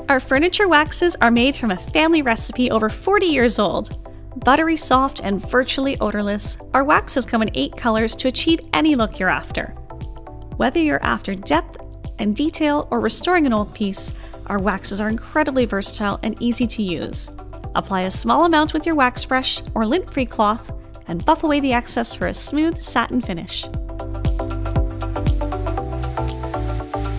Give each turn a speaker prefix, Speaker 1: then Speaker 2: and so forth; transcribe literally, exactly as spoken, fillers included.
Speaker 1: Our furniture waxes are made from a family recipe over forty years old. Buttery soft and virtually odorless, our waxes come in eight colors to achieve any look you're after. Whether you're after depth and detail or restoring an old piece, our waxes are incredibly versatile and easy to use. Apply a small amount with your wax brush or lint-free cloth and buff away the excess for a smooth satin finish.